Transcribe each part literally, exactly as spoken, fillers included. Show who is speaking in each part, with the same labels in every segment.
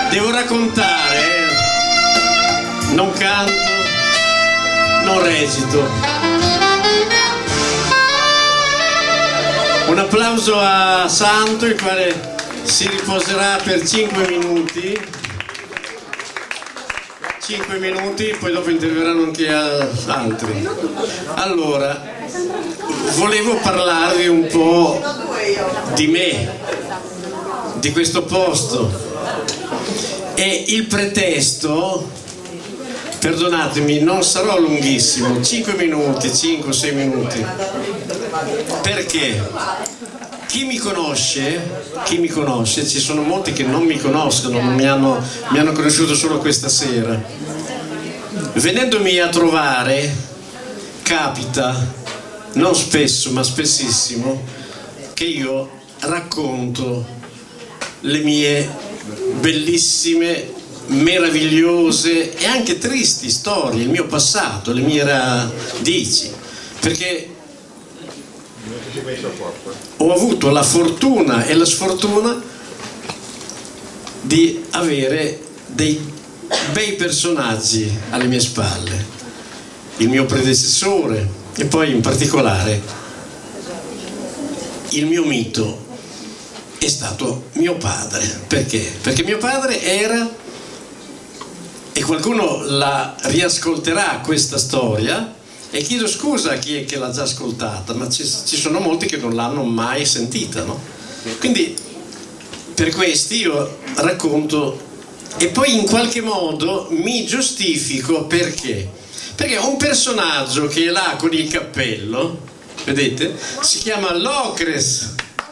Speaker 1: Devo raccontare, non canto, non recito. Un applauso a Santo, il quale si riposerà per cinque minuti. cinque minuti, poi dopo interverranno anche altri. Allora, volevo parlarvi un po' di me, di questo posto. E il pretesto, perdonatemi, non sarò lunghissimo, cinque minuti, cinque sei minuti. Perché? Chi mi conosce, chi mi conosce, ci sono molti che non mi conoscono, mi hanno, mi hanno conosciuto solo questa sera. Venendomi a trovare, capita, non spesso ma spessissimo, che io racconto le mie bellissime, meravigliose e anche tristi storie, il mio passato, le mie radici, perché ho avuto la fortuna e la sfortuna di avere dei bei personaggi alle mie spalle, il mio predecessore e poi in particolare il mio mito è stato mio padre. Perché? Perché mio padre era, e qualcuno la riascolterà questa storia, e chiedo scusa a chi è che l'ha già ascoltata, ma ci, ci sono molti che non l'hanno mai sentita, no? Quindi per questi io racconto e poi in qualche modo mi giustifico. Perché? Perché un personaggio che è là con il cappello, vedete, si chiama Locres.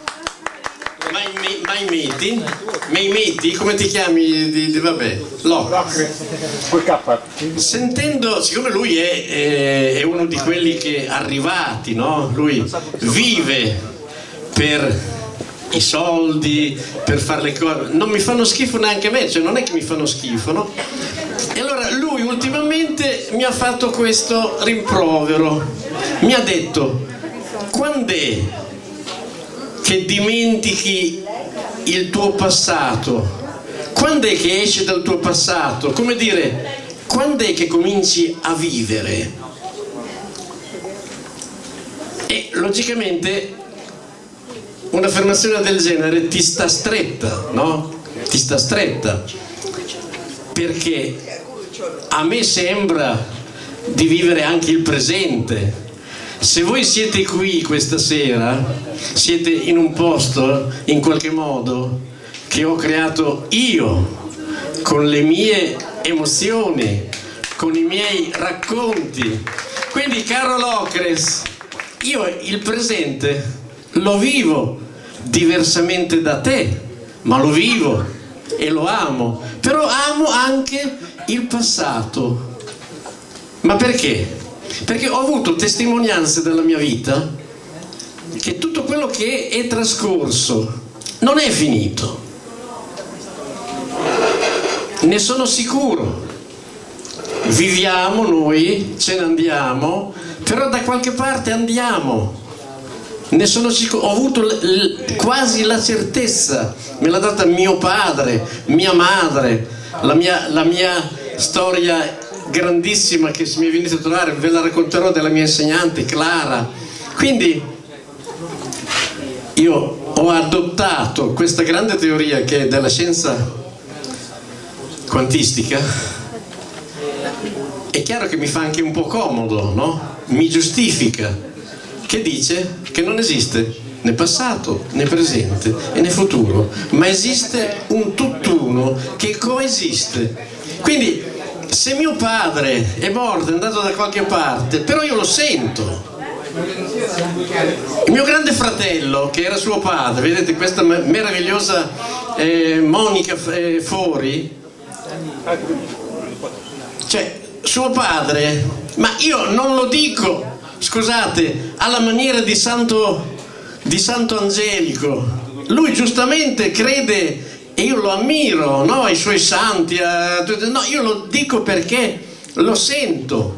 Speaker 1: Mai meti? Mai meti? Come ti chiami? Di, di, vabbè, Locres. Sentendo, siccome lui è, è, è uno di quelli che arrivati, no? Lui vive per i soldi, per fare le cose, non mi fanno schifo neanche a me, cioè non è che mi fanno schifo, no? E allora lui ultimamente mi ha fatto questo rimprovero, mi ha detto: quand'è che dimentichi il tuo passato? Quando è che esci dal tuo passato? Come dire, quando è che cominci a vivere? E logicamente un'affermazione del genere ti sta stretta, no? Ti sta stretta, perché a me sembra di vivere anche il presente. Se voi siete qui questa sera, siete in un posto, in qualche modo, che ho creato io, con le mie emozioni, con i miei racconti. Quindi, caro Locres, io il presente lo vivo diversamente da te, ma lo vivo e lo amo. Però amo anche il passato. Ma perché? Perché ho avuto testimonianze della mia vita che tutto quello che è trascorso non è finito, ne sono sicuro. Viviamo noi, ce ne andiamo, però da qualche parte andiamo, ne sono sicuro. Ho avuto quasi la certezza, me l'ha data mio padre, mia madre, la mia, la mia storia grandissima che mi è venuta a trovare, ve la racconterò, della mia insegnante Clara. Quindi io ho adottato questa grande teoria che è della scienza quantistica. È chiaro che mi fa anche un po' comodo, no? Mi giustifica, che dice che non esiste né passato né presente e né futuro, ma esiste un tutt'uno che coesiste. Quindi se mio padre è morto, è andato da qualche parte, però io lo sento. Il mio grande fratello, che era suo padre, vedete questa meravigliosa eh, Monica eh, Fori, cioè suo padre, ma io non lo dico, scusate, alla maniera di Santo, di Santo Angelico. Lui giustamente crede, e io lo ammiro, no? I suoi santi, eh, no, io lo dico perché lo sento.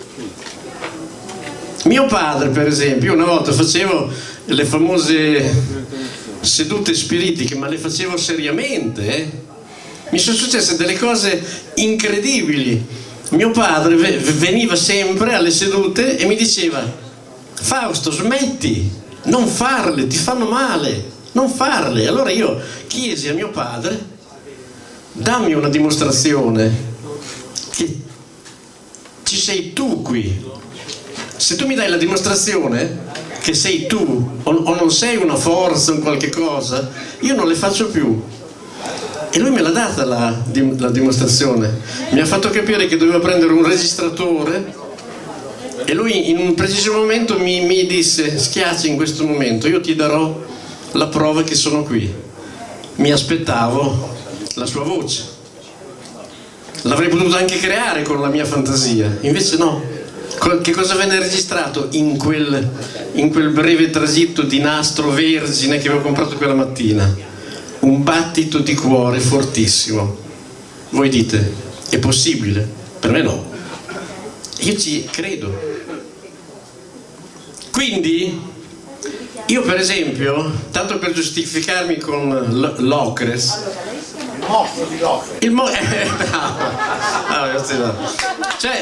Speaker 1: Mio padre, per esempio, una volta facevo le famose sedute spiritiche, ma le facevo seriamente, eh? mi sono successe delle cose incredibili. Mio padre veniva sempre alle sedute e mi diceva: Fausto, smetti, non farle, ti fanno male, non farle. Allora io chiesi a mio padre: dammi una dimostrazione che ci sei tu qui. Se tu mi dai la dimostrazione che sei tu o, o non sei una forza, un qualche cosa, io non le faccio più. E lui me l'ha data la, la dimostrazione, mi ha fatto capire che doveva prendere un registratore e lui in un preciso momento mi, mi disse: schiaccia in questo momento, io ti darò la prova che sono qui. Mi aspettavo la sua voce, l'avrei potuto anche creare con la mia fantasia, invece no. Che cosa venne registrato in quel, in quel breve tragitto di nastro vergine che avevo comprato quella mattina? Un battito di cuore fortissimo. Voi dite, è possibile? Per me no. Io ci credo. Quindi, io per esempio, tanto per giustificarmi con l'Ocres,
Speaker 2: il mostro di Locres.
Speaker 1: Il mo... Eh, bravo. Cioè...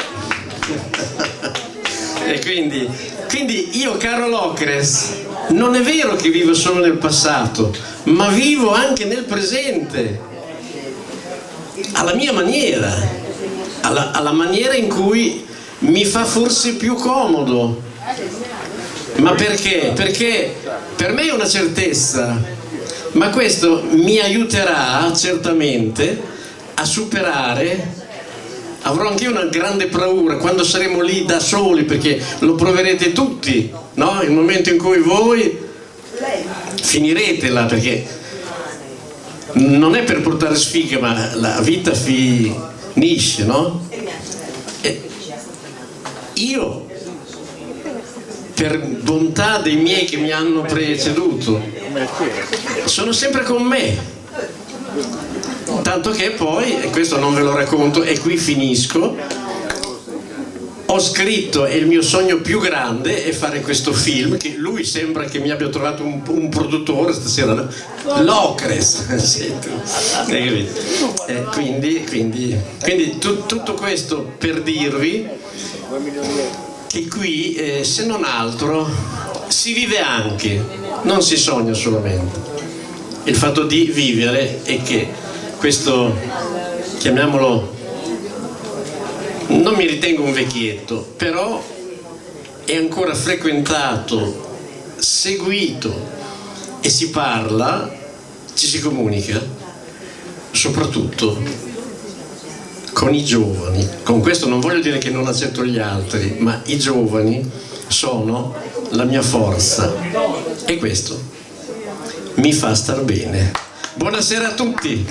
Speaker 1: E quindi, quindi io, caro Locres, non è vero che vivo solo nel passato, ma vivo anche nel presente, alla mia maniera, alla, alla maniera in cui mi fa forse più comodo. Ma perché? Perché per me è una certezza, ma questo mi aiuterà certamente a superare. Avrò anche io una grande paura quando saremo lì da soli, perché lo proverete tutti, no? Il momento in cui voi finirete là, perché non è per portare sfiga, ma la vita finisce, no? E io, per bontà dei miei che mi hanno preceduto, sono sempre con me. Tanto che poi, e questo non ve lo racconto e qui finisco, ho scritto, e il mio sogno più grande è fare questo film, che lui sembra che mi abbia trovato un, un produttore stasera, Locres. eh, quindi quindi, quindi tu, tutto questo per dirvi che qui, eh, se non altro, si vive anche, non si sogna solamente. Il fatto di vivere è che questo, chiamiamolo, non mi ritengo un vecchietto, però è ancora frequentato, seguito e si parla, ci si comunica, soprattutto con i giovani. Con questo non voglio dire che non accetto gli altri, ma i giovani sono la mia forza e questo mi fa star bene. Buonasera a tutti.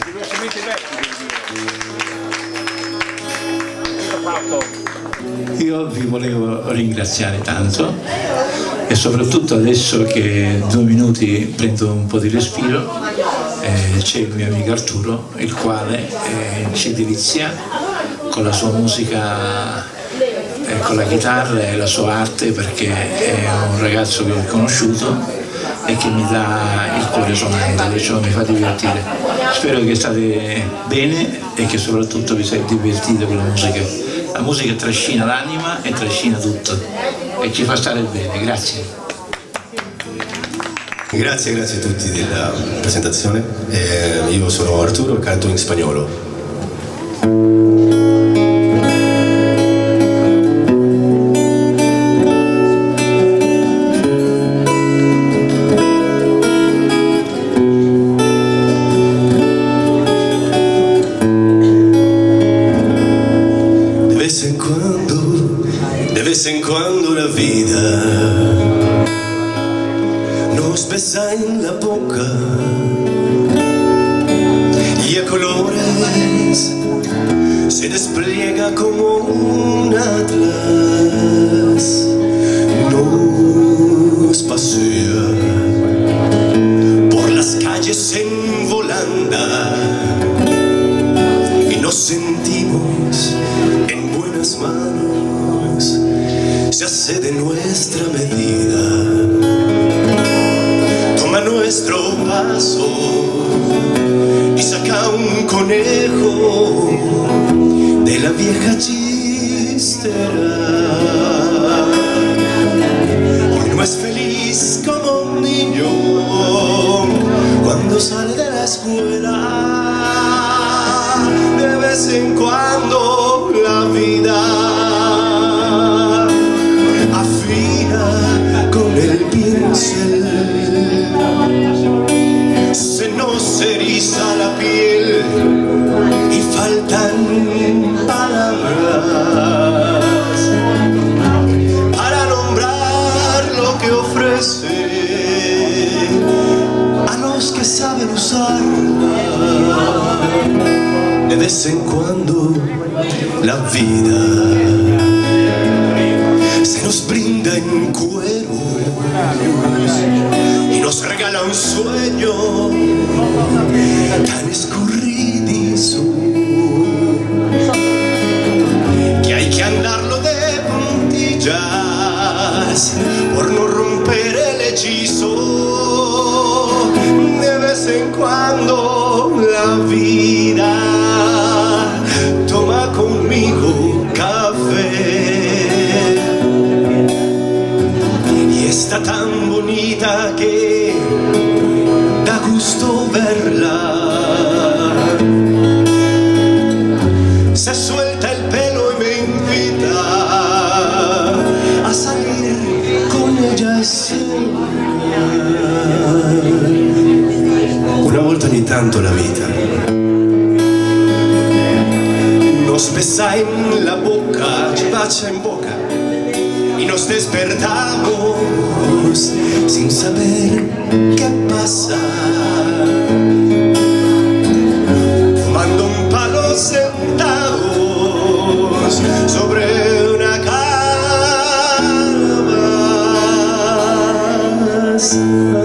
Speaker 3: Io vi volevo ringraziare tanto e soprattutto adesso che due minuti prendo un po' di respiro, eh, c'è il mio amico Arturo, il quale eh, ci delizia con la sua musica, eh, con la chitarra e la sua arte, perché è un ragazzo che ho conosciuto e che mi dà il cuore sonante, perciò mi fa divertire. Spero che state bene e che soprattutto vi siete divertiti con la musica. La musica trascina l'anima e trascina tutto e ci fa stare bene. Grazie.
Speaker 4: Grazie, grazie a tutti della presentazione. Eh, io sono Arturo e canto in spagnolo. En cuando la vida nos besa en la boca y a colores se despliega como un atlas, nos pasea por las calles en volanda y nos sentimos en buenas manos. Se hace de nuestra medida, toma nuestro paso y saca un conejo de la vieja chistera. Hoy no es feliz como un niño cuando sale de la escuela. De vez en cuando la vida afina con el pincel, se nos eriza la piel y faltan palabras para nombrar lo que ofrece a los que saben usarla. De vez en cuando la vida se nos brinda en cuero y nos regala un sueño tan escurridizo que hay que andarlo de puntillas por no romper el hechizo. De vez en cuando la vida toma conmigo café y está tan bonita que da gusto verla. Se suelta el pelo y me invita a salir con ella a escena. Una volta ogni tanto la vita nos besa en la boca, ci bacia en boca y nos despertamos sin saber qué pasa. Fumando un palo sentados sobre una cama.